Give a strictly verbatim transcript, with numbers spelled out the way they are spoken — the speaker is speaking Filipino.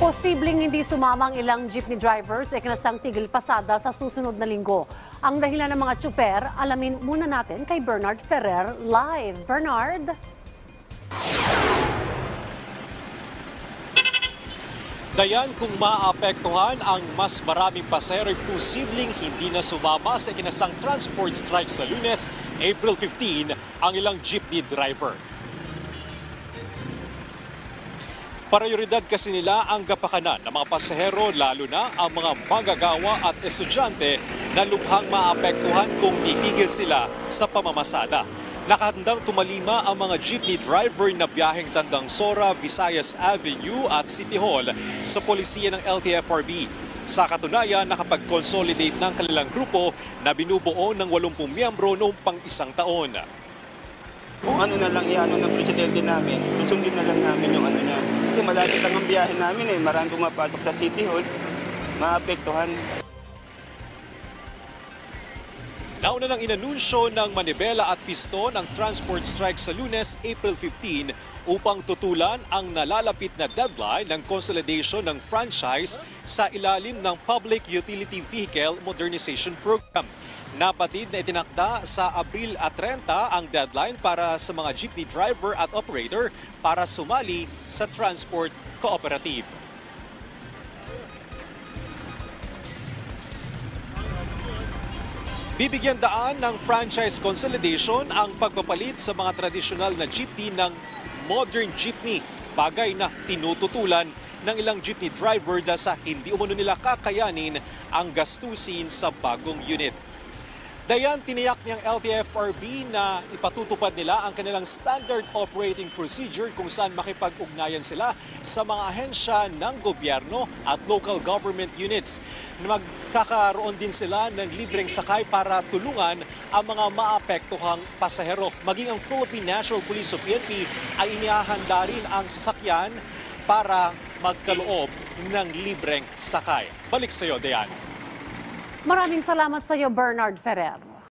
Posibleng hindi sumama ang ilang jeepney drivers e kinasang tigil pasada sa susunod na linggo. Ang dahilan ng mga tsuper, alamin muna natin kay Bernard Ferrer live. Bernard? Dayan, kung maapektuhan ang mas maraming pasahero, posibleng hindi na sumama sa kinasang transport strike sa Lunes, April fifteenth, ang ilang jeepney driver. Prioridad kasi nila ang gapakanan ng mga pasahero, lalo na ang mga manggagawa at estudyante na lubhang maapektuhan kung titigil sila sa pamamasada. Nakahandang tumalima ang mga jeepney driver na biyaheng Tandang Sora, Visayas Avenue at City Hall sa polisiya ng L T F R B. Sa katunayan, nakapag-consolidate ng kanilang grupo na binubuo ng walumpung miyembro noong pang isang taon. Kung ano na lang iano ng presidente namin, susundin na lang namin yung ano niya. Kasi malapit lang ang biyahe namin eh, maraming pumapasok sa City Hall, maapektuhan. Nauna nang inanunsyo ng manibela at piston ang transport strike sa Lunes, April fifteenth upang tutulan ang nalalapit na deadline ng consolidation ng franchise sa ilalim ng Public Utility Vehicle Modernization Program. Napatid na itinakda sa Abril at trenta ang deadline para sa mga jeepney driver at operator para sumali sa transport cooperative. Bibigyan daan ng franchise consolidation ang pagpapalit sa mga tradisyonal na jeepney ng modern jeepney, bagay na tinututulan ng ilang jeepney driver dahil sa hindi umano nila kakayanin ang gastusin sa bagong unit. Dayan, tiniyak niyang L T F R B na ipatutupad nila ang kanilang standard operating procedure kung saan makipag-ugnayan sila sa mga ahensya ng gobyerno at local government units. Magkakaroon din sila ng libreng sakay para tulungan ang mga maapektuhang pasahero. Maging ang Philippine National Police o P N P ay inihahanda rin ang sasakyan para magkaloob ng libreng sakay. Balik sa iyo, Dayan. Maraming salamat sa iyo, Bernard Ferrer.